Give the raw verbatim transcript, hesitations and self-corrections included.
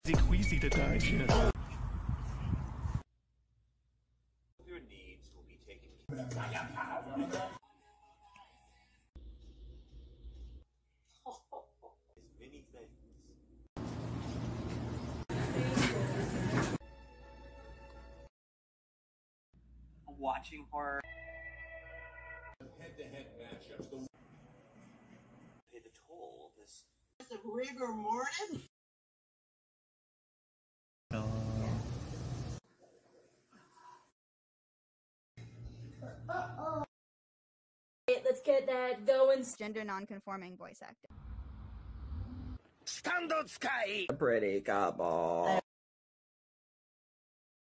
Queasy to digest. Your needs will be taken care of. Many things. Watching horror. Head-to-head matchups. The pay the toll. This of rigor mortis. Uh-oh. Let's get that going. Gender non-conforming voice actor. Stand on sky. Pretty couple.